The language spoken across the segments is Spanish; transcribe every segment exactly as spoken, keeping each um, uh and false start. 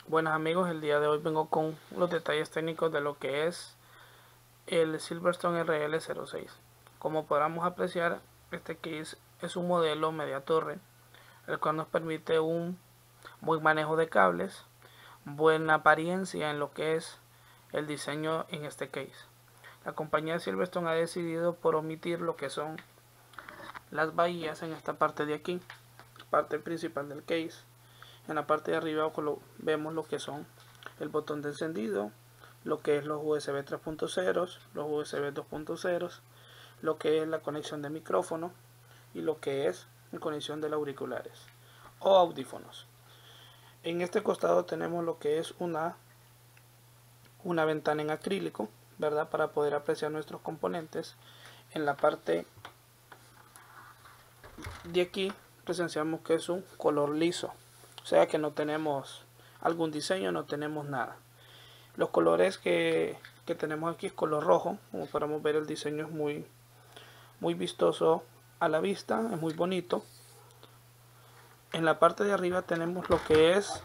Buenas amigos, el día de hoy vengo con los detalles técnicos de lo que es el Silverstone R L cero seis. Como podamos apreciar, este case es un modelo media torre, el cual nos permite un buen manejo de cables, buena apariencia en lo que es el diseño en este case. La compañía Silverstone ha decidido por omitir lo que son las bahías en esta parte de aquí, parte principal del case. En la parte de arriba vemos lo que son el botón de encendido, lo que es los U S B tres punto cero, los U S B dos punto cero, lo que es la conexión de micrófono y lo que es la conexión de auriculares o audífonos. En este costado tenemos lo que es una, una ventana en acrílico, ¿verdad? Para poder apreciar nuestros componentes. En la parte de aquí presenciamos que es un color liso. O sea que no tenemos algún diseño, no tenemos nada. Los colores que, que tenemos aquí es color rojo. Como podemos ver, el diseño es muy, muy vistoso a la vista, es muy bonito. En la parte de arriba tenemos lo que es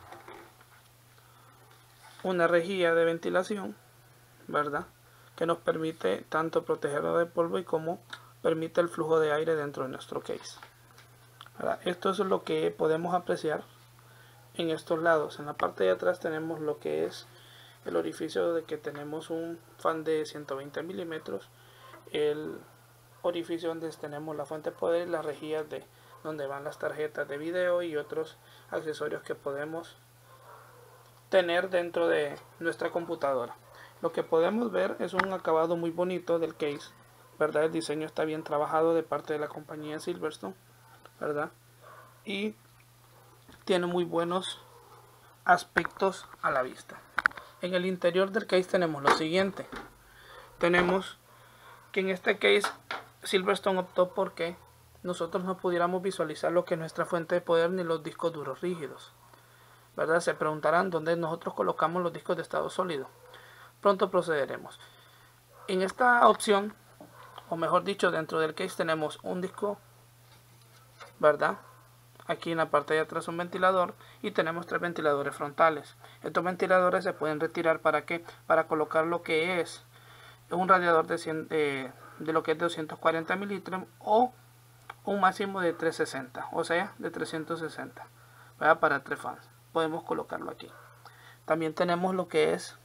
una rejilla de ventilación, ¿verdad? Que nos permite tanto protegerlo de polvo y como permite el flujo de aire dentro de nuestro case. ¿Verdad? Esto es lo que podemos apreciar en estos lados. En la parte de atrás tenemos lo que es el orificio de que tenemos un fan de ciento veinte milímetros, el orificio donde tenemos la fuente de poder y las rejillas de donde van las tarjetas de video y otros accesorios que podemos tener dentro de nuestra computadora. Lo que podemos ver es un acabado muy bonito del case, ¿verdad? El diseño está bien trabajado de parte de la compañía Silverstone, ¿verdad? Y tiene muy buenos aspectos a la vista. En el interior del case tenemos lo siguiente. Tenemos que en este case Silverstone optó porque nosotros no pudiéramos visualizar lo que es nuestra fuente de poder ni los discos duros rígidos, ¿verdad? Se preguntarán dónde nosotros colocamos los discos de estado sólido. Pronto procederemos. En esta opción, o mejor dicho, dentro del case tenemos un disco, ¿verdad? Aquí en la parte de atrás un ventilador y tenemos tres ventiladores frontales. Estos ventiladores se pueden retirar para qué, para colocar lo que es un radiador de, cien, de, de lo que es de doscientos cuarenta mililitros o un máximo de trescientos sesenta, o sea de trescientos sesenta, ¿verdad? Para tres fans podemos colocarlo aquí. También tenemos lo que es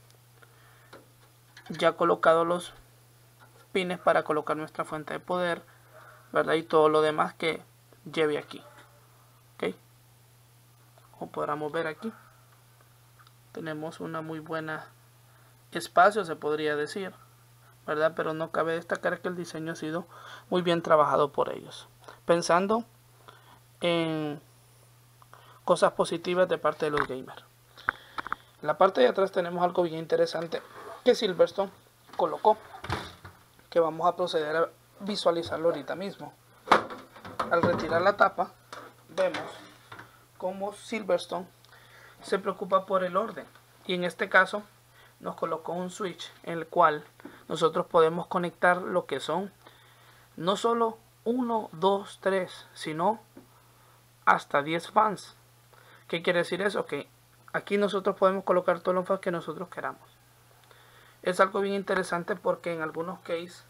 ya colocados los pines para colocar nuestra fuente de poder, ¿verdad? Y todo lo demás que lleve aquí. Okay. Como podremos ver aquí, tenemos una muy buena espacio, se podría decir, ¿verdad? Pero no cabe destacar que el diseño ha sido muy bien trabajado por ellos, pensando en cosas positivas de parte de los gamers. En la parte de atrás tenemos algo bien interesante que Silverstone colocó, que vamos a proceder a visualizarlo ahorita mismo. Al retirar la tapa, vemos cómo Silverstone se preocupa por el orden, y en este caso nos colocó un switch en el cual nosotros podemos conectar lo que son no solo uno, dos, tres, sino hasta diez fans. ¿Qué quiere decir eso? Que aquí nosotros podemos colocar todos los fans que nosotros queramos. Es algo bien interesante porque en algunos cases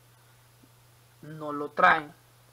no lo traen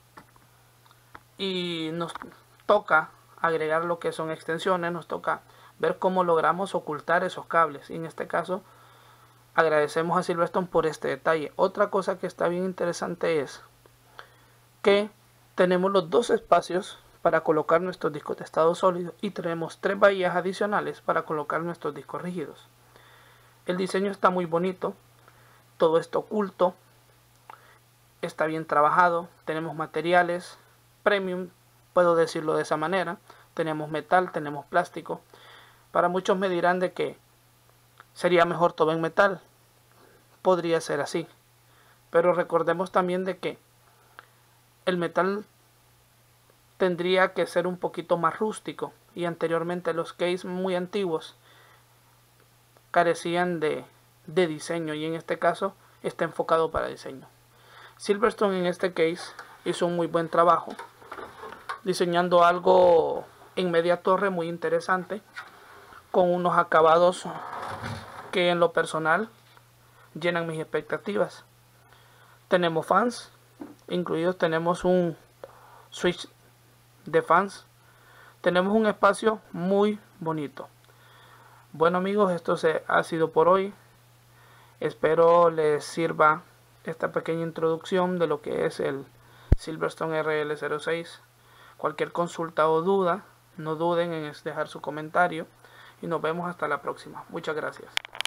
y nos toca agregar lo que son extensiones, nos toca ver cómo logramos ocultar esos cables, y en este caso agradecemos a Silverstone por este detalle. Otra cosa que está bien interesante es que tenemos los dos espacios para colocar nuestros discos de estado sólido y tenemos tres bahías adicionales para colocar nuestros discos rígidos. El diseño está muy bonito, todo esto oculto, está bien trabajado, tenemos materiales premium, puedo decirlo de esa manera, tenemos metal, tenemos plástico. Para muchos me dirán de que sería mejor todo en metal, podría ser así, pero recordemos también de que el metal tendría que ser un poquito más rústico, y anteriormente los cases muy antiguos carecían de, de diseño, y en este caso está enfocado para diseño. Silverstone en este case hizo un muy buen trabajo diseñando algo en media torre muy interesante, con unos acabados que en lo personal llenan mis expectativas. Tenemos fans incluidos, tenemos un switch de fans, tenemos un espacio muy bonito. Bueno amigos, esto se ha sido por hoy. Espero les sirva esta pequeña introducción de lo que es el Silverstone R L cero seis. Cualquier consulta o duda, no duden en dejar su comentario y nos vemos hasta la próxima. Muchas gracias.